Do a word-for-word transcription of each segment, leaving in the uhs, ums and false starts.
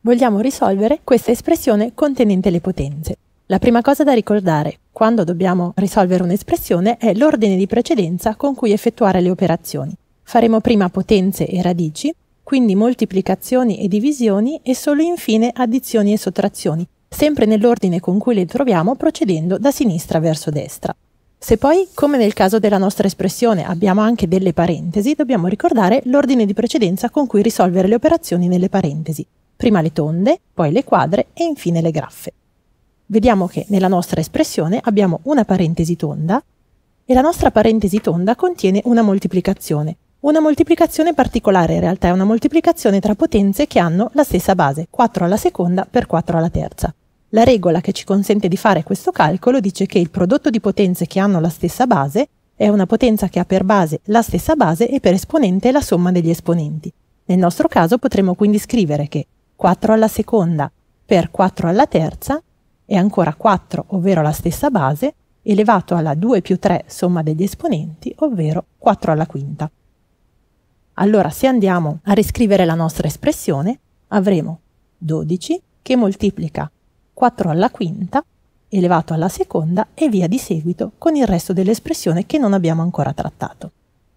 Vogliamo risolvere questa espressione contenente le potenze. La prima cosa da ricordare quando dobbiamo risolvere un'espressione è l'ordine di precedenza con cui effettuare le operazioni. Faremo prima potenze e radici, quindi moltiplicazioni e divisioni e solo infine addizioni e sottrazioni, sempre nell'ordine con cui le troviamo procedendo da sinistra verso destra. Se poi, come nel caso della nostra espressione, abbiamo anche delle parentesi, dobbiamo ricordare l'ordine di precedenza con cui risolvere le operazioni nelle parentesi. Prima le tonde, poi le quadre e infine le graffe. Vediamo che nella nostra espressione abbiamo una parentesi tonda e la nostra parentesi tonda contiene una moltiplicazione. Una moltiplicazione particolare, in realtà è una moltiplicazione tra potenze che hanno la stessa base, quattro alla seconda per quattro alla terza. La regola che ci consente di fare questo calcolo dice che il prodotto di potenze che hanno la stessa base è una potenza che ha per base la stessa base e per esponente la somma degli esponenti. Nel nostro caso potremo quindi scrivere che quattro alla seconda per quattro alla terza è ancora quattro, ovvero la stessa base, elevato alla due più tre somma degli esponenti, ovvero quattro alla quinta. Allora, se andiamo a riscrivere la nostra espressione, avremo dodici che moltiplica quattro alla quinta, elevato alla seconda, e via di seguito con il resto dell'espressione che non abbiamo ancora trattato.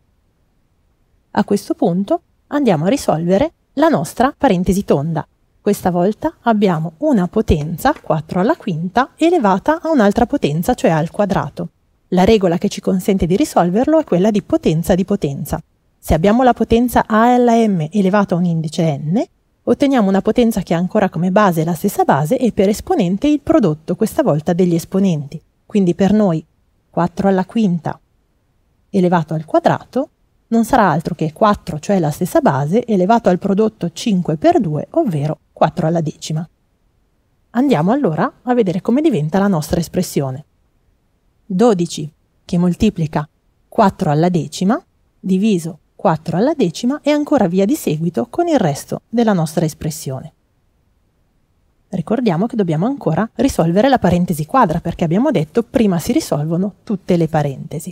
A questo punto andiamo a risolvere la nostra parentesi tonda. Questa volta abbiamo una potenza, quattro alla quinta, elevata a un'altra potenza, cioè al quadrato. La regola che ci consente di risolverlo è quella di potenza di potenza. Se abbiamo la potenza a alla m elevata a un indice n, otteniamo una potenza che ha ancora come base la stessa base e per esponente il prodotto, questa volta degli esponenti. Quindi per noi quattro alla quinta elevato al quadrato non sarà altro che quattro, cioè la stessa base, elevato al prodotto cinque per due, ovvero quattro alla decima. Andiamo allora a vedere come diventa la nostra espressione. dodici che moltiplica quattro alla decima, diviso quattro alla decima e ancora via di seguito con il resto della nostra espressione. Ricordiamo che dobbiamo ancora risolvere la parentesi quadra, perché abbiamo detto prima si risolvono tutte le parentesi.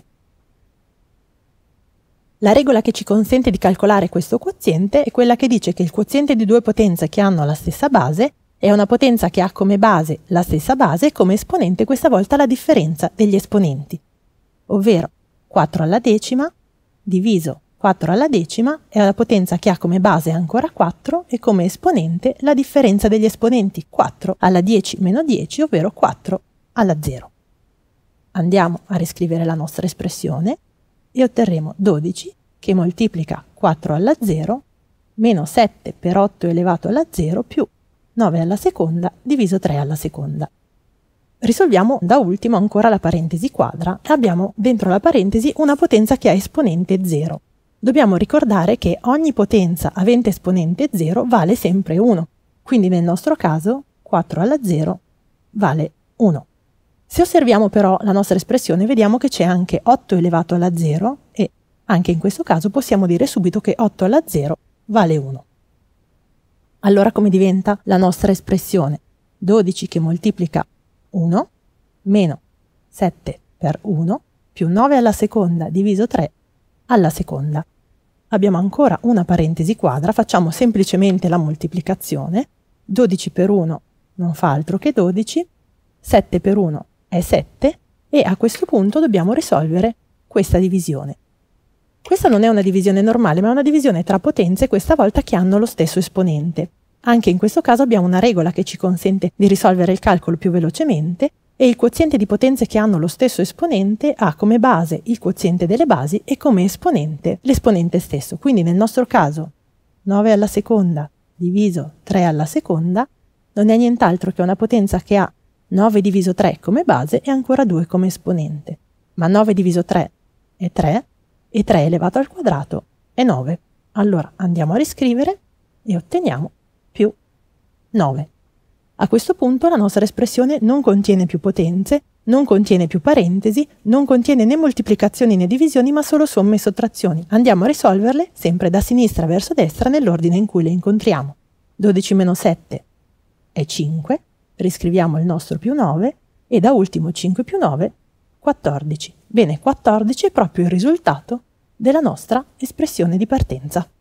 La regola che ci consente di calcolare questo quoziente è quella che dice che il quoziente di due potenze che hanno la stessa base è una potenza che ha come base la stessa base e come esponente questa volta la differenza degli esponenti, ovvero quattro alla decima diviso quattro alla decima è la potenza che ha come base ancora quattro e come esponente la differenza degli esponenti, quattro alla dieci meno dieci, ovvero quattro alla zero. Andiamo a riscrivere la nostra espressione e otterremo dodici che moltiplica quattro alla zero meno sette per otto elevato alla zero più nove alla seconda diviso tre alla seconda. Risolviamo da ultimo ancora la parentesi quadra e abbiamo dentro la parentesi una potenza che ha esponente zero. Dobbiamo ricordare che ogni potenza avente esponente zero vale sempre uno, quindi nel nostro caso quattro alla zero vale uno. Se osserviamo però la nostra espressione vediamo che c'è anche otto elevato alla zero e anche in questo caso possiamo dire subito che otto alla zero vale uno. Allora come diventa la nostra espressione? dodici che moltiplica uno meno sette per uno più nove alla seconda diviso tre alla seconda. Abbiamo ancora una parentesi quadra, facciamo semplicemente la moltiplicazione. dodici per uno non fa altro che dodici, sette per uno è sette e a questo punto dobbiamo risolvere questa divisione. Questa non è una divisione normale, ma è una divisione tra potenze, questa volta che hanno lo stesso esponente. Anche in questo caso abbiamo una regola che ci consente di risolvere il calcolo più velocemente e il quoziente di potenze che hanno lo stesso esponente ha come base il quoziente delle basi e come esponente l'esponente stesso. Quindi nel nostro caso nove alla seconda diviso tre alla seconda non è nient'altro che una potenza che ha nove diviso tre come base e ancora due come esponente. Ma nove diviso tre è tre e tre elevato al quadrato è nove. Allora andiamo a riscrivere e otteniamo più nove. A questo punto la nostra espressione non contiene più potenze, non contiene più parentesi, non contiene né moltiplicazioni né divisioni, ma solo somme e sottrazioni. Andiamo a risolverle sempre da sinistra verso destra nell'ordine in cui le incontriamo. dodici meno sette è cinque, riscriviamo il nostro più nove e da ultimo cinque più nove, quattordici. Bene, quattordici è proprio il risultato della nostra espressione di partenza.